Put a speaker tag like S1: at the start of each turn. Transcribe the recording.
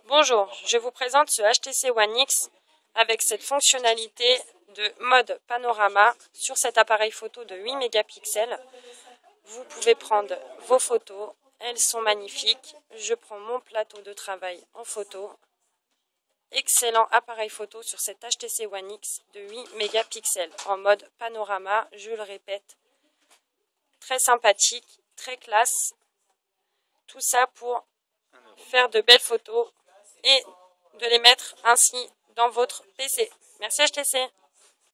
S1: Bonjour, je vous présente ce HTC One X avec cette fonctionnalité de mode panorama sur cet appareil photo de 8 mégapixels. Vous pouvez prendre vos photos, elles sont magnifiques. Je prends mon plateau de travail en photo. Excellent appareil photo sur cet HTC One X de 8 mégapixels en mode panorama, je le répète. Très sympathique, très classe. Tout ça pour faire de belles photos et de les mettre ainsi dans votre PC. Merci HTC.